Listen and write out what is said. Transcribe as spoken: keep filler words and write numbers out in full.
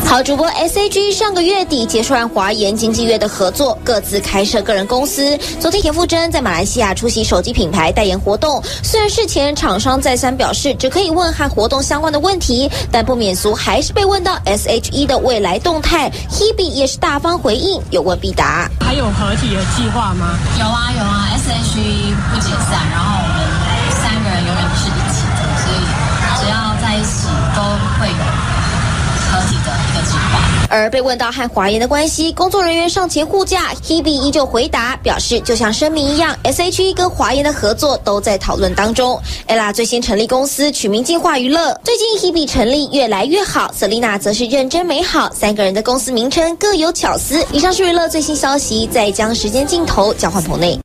好主播 S H E 上个月底结束和华研经纪约的合作，各自开设个人公司。昨天田馥甄在马来西亚出席手机品牌代言活动，虽然事前厂商再三表示只可以问和活动相关的问题，但不免俗还是被问到 S H E 的未来动态。Hebe 也是大方回应，有问必答。 还有合体的计划吗？ 有啊有啊 ，S H E 不解散，然后我们三个人永远都是一起的，所以只要在一起都会有合体的一个计划。 而被问到和华研的关系，工作人员上前护驾 ，Hebe 依旧回答，表示就像声明一样 ，S H E 跟华研的合作都在讨论当中。Ella 最新成立公司，取名进化娱乐。最近 Hebe 成立越来越好 ，Selina 则是认真美好，三个人的公司名称各有巧思。以上是娱乐最新消息，再将时间镜头交换棚内。